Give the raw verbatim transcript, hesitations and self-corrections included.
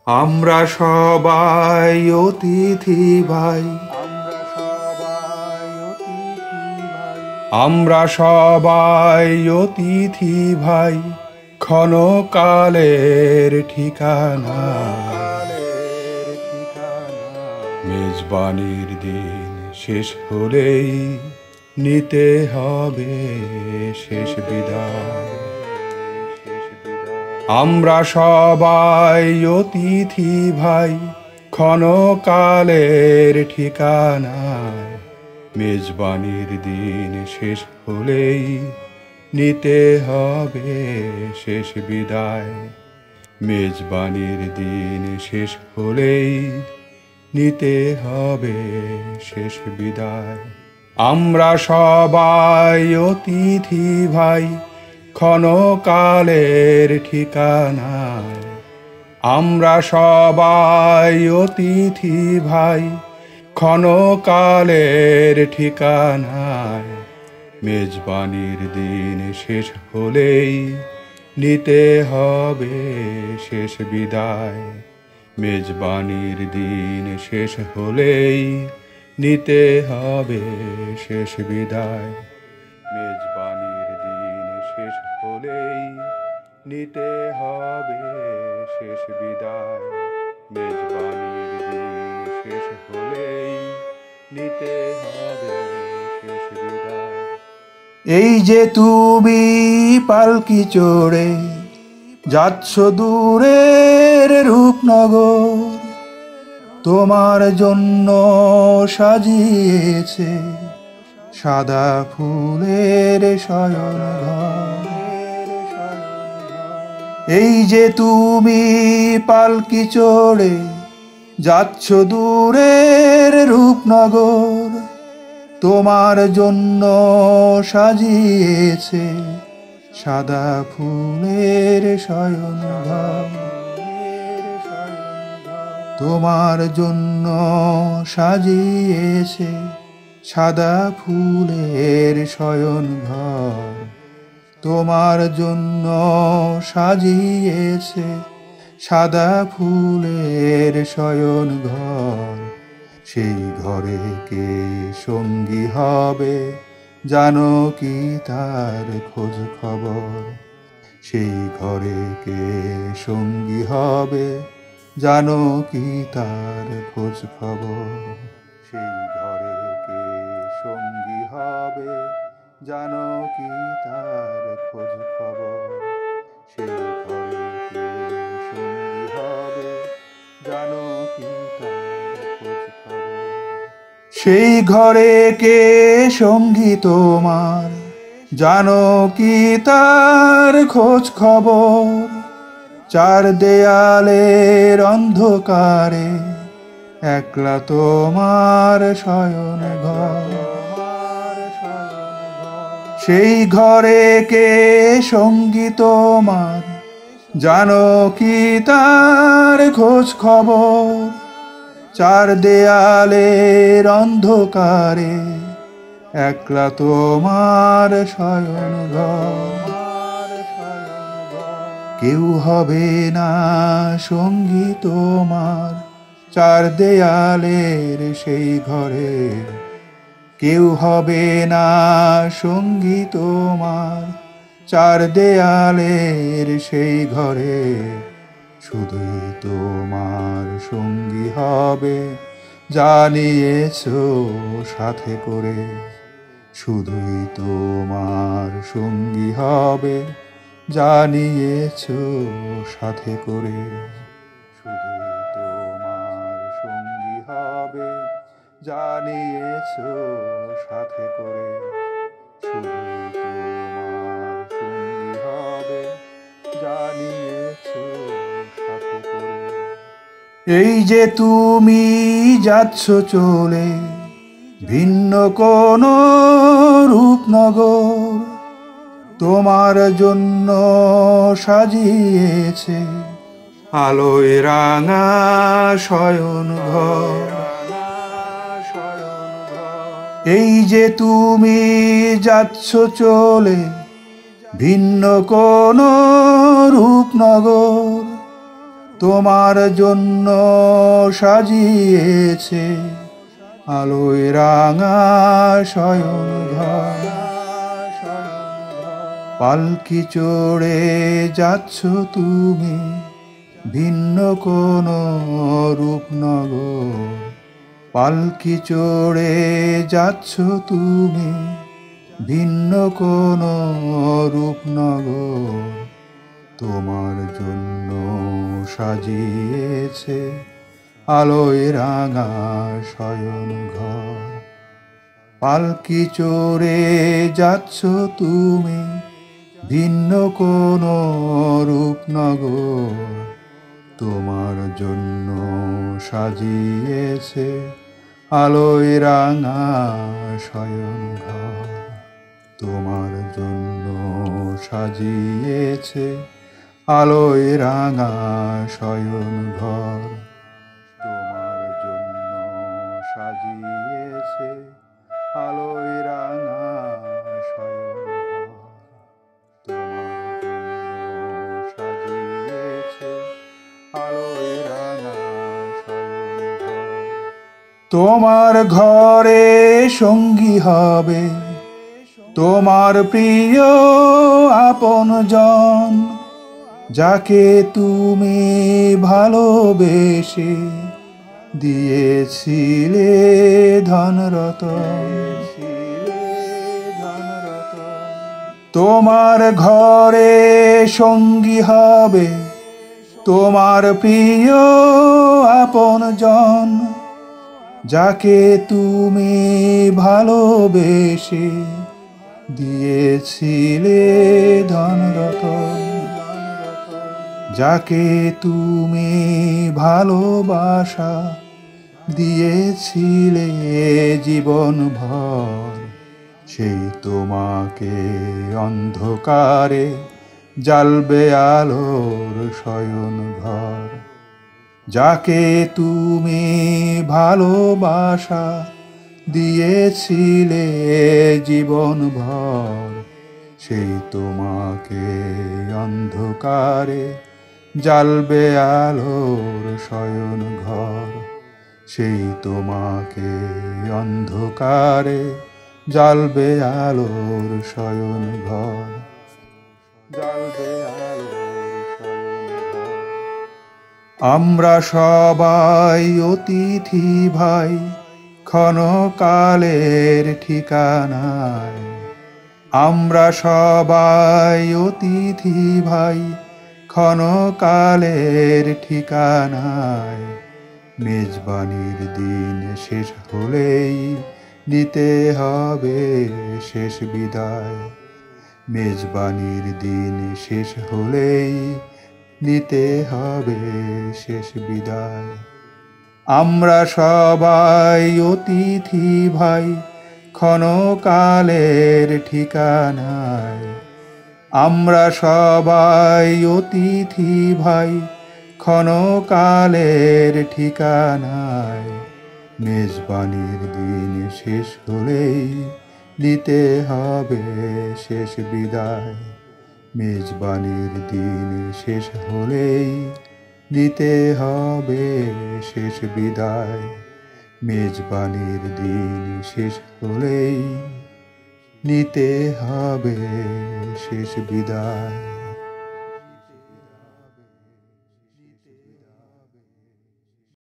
আমরা সবাই অতিথি ভাই, আমরা সবাই অতিথি ভাই, ক্ষণকালের ঠিকানা। মেজবানির দিন শেষ হলেই নিতে হবে শেষ বিদায়। আমরা সবাই অতিথি ভাই, ক্ষণকালের ঠিকানায়। মেজবানির দিন শেষ হলেই নিতে হবে শেষ বিদায়। মেজবানির দিন শেষ হলেই নিতে হবে শেষ বিদায়। আমরা সবাই অতিথি ভাই, ক্ষণকালের ঠিকানায়। আমরা সবাই অতিথি ভাই, ক্ষণকালের ঠিকানায়। মেজবানির দিন শেষ হলেই নিতে হবে শেষ বিদায়। মেজবানির দিন শেষ হলেই নিতে হবে শেষ বিদায়। মেজবানির দিন শেষ হলেই নিতে হবে শেষ বিদায়। মেজবানির দিন শেষ হলেই নিতে হবে শেষ বিদায়। এই যে তুমি পালকি চড়ে যাচ্ছ দূরের রূপনগর, তোমার জন্য সাজিয়েছে সাদা ফুলের শয়নঘর। এই যে তুমি পালকি চড়ে যাচ্ছ দূরের রূপনগর, তোমার জন্য সাজিয়েছে সাদা ফুলের শয়নঘর। তোমার জন্য সাজিয়েছে সাদা ফুলের শয়নঘর। তোমার জন্য সাজিয়েছে সাদা ফুলের শয়নঘর। সেই ঘরে কে সঙ্গী হবে জানো কি তার খোঁজ খবর? সেই ঘরে কে সঙ্গী হবে জানো কি তার খোঁজ খবর? সেই ঘরে কে সঙ্গী হবে জানো কি তার খোঁজ খবর? সেই ঘরে কে সঙ্গী হবে জানো কি তার খোঁজ খবর? সেই ঘরে কে সঙ্গী তোমার জানো কি তার খোঁজ খবর? চার দেয়ালের অন্ধকারে একলা তোমার শয়নঘর। সেই ঘরে কে সঙ্গী তোমার জানো কি তার খোঁজ খবর? চার দেয়ালের অন্ধকারে একলা তোমার শয়নঘর। কেউ হবে না সঙ্গী তোমার চার দেয়ালের সেই ঘরে। কেউ হবে না সঙ্গী তোমার চার দেয়ালের সেই ঘরে। শুধুই তোমার সঙ্গী হবে জানিয়েছো সাথে করে। শুধুই তোমার সঙ্গী হবে জানিয়েছো সাথে করে। শুধুই তোমার সঙ্গী হবে জানিয়েছো সাথে করে। শুধুই তোমার সঙ্গী হবে জানিয়েছো সাথে করে। এই যে তুমি যাচ্ছ চলে ভিন্ন কোন রূপনগর, তোমার জন্য সাজিয়েছে আলোয় রাঙা শয়নঘর। এই যে তুমি যাচ্ছ চলে ভিন্ন কোন রূপনগর, তোমার জন্য সাজিয়েছে আলোয় রাঙা শয়ন ঘর। পালকি চড়ে যাচ্ছ তুমি ভিন্ন কোন রূপনগর। পালকি চড়ে যাচ্ছ তুমি ভিন্ন কোন রূপনগর। তোমার জন্য সাজিয়েছে আলোয় রাঙা শয়ন ঘর। পালকি চড়ে যাচ্ছ তুমি ভিন্ন কোন রূপনগর। তোমার জন্য সাজিয়েছে আলোয় রাঙা শয়ন ঘর। তোমার জন্য সাজিয়েছে আলোয় রাঙা শয়ন ঘর। তোমার জন্য সাজিয়েছে আলোয় রাঙা শয়ন ঘর। তোমার জন্য সাজিয়েছে আলোয় রাঙা শয়ন ঘর। তোমার ঘরে সঙ্গী হবে তোমার প্রিয় আপনজন, যাকে তুমি ভালোবেসে দিয়েছিলে ধনরতন। তোমার ঘরে সঙ্গী হবে তোমার প্রিয় আপনজন, যাকে তুমি ভালোবেসে দিয়েছিলে ধনরতন। যাকে তুমি ভালোবাসা দিয়েছিলে জীবন ভর, সেই তোমাকে অন্ধকারে জ্বালবে আলোর শয়ন ঘর। যাকে তুমি ভালোবাসা দিয়েছিলে জীবন ভর, সেই তোমাকে অন্ধকারে জ্বালবে আলোর শয়ন ঘর। সেই তোমাকে অন্ধকারে জ্বালবে আলোর শয়ন ঘর। জ্বালবে আলোর শয়ন ঘর। আমরা সবাই অতিথি ভাই ক্ষণকালের ঠিকানায়। আমরা সবাই অতিথি ভাই ক্ষণকালের ঠিকানায়। মেজবানির দিন শেষ হলেই নিতে হবে শেষ বিদায়। মেজবানির দিন শেষ হলেই নিতে হবে শেষ বিদায়। আমরা সবাই অতিথি ভাই ক্ষণকালের ঠিকানায়। আমরা সবাই অতিথি ভাই ক্ষণকালের ঠিকানায়। মেজবানির দিন শেষ হলেই নিতে হবে শেষ বিদায়। মেজবানির দিন শেষ হলেই নিতে হবে শেষ বিদায়। মেজবানির দিন শেষ হলেই নিতে হবে শেষ বিদায়।